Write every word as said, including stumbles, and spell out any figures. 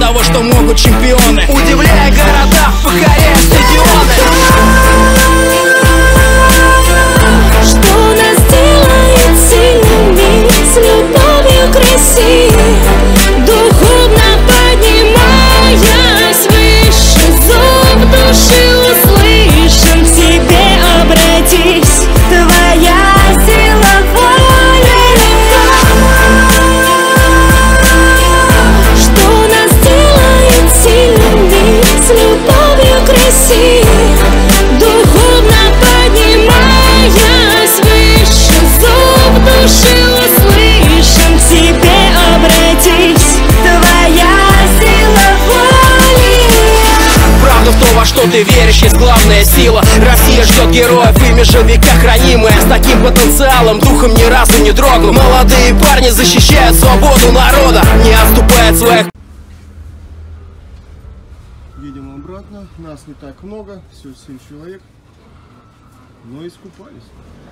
того, что могут чемпионы, удивляя города, покоряя стадионы. Что нас делает сильными, с любовью к России, духовно поднимаясь выше, зов души услышим, к тебе обратись, твоя сила воли. Что нас делает сильными, с любовью к России, духовно поднимаясь выше, зов души услышим, к тебе обратись, твоя сила воли. Правда в том, во что ты веришь, есть главная сила. Россия ждет героев, ими же в веках хранимая. С таким потенциалом, духом ни разу не дрогнул. Молодые парни защищают свободу народа, не отступая от своих. Едем обратно, нас не так много, всего семь человек, но искупались.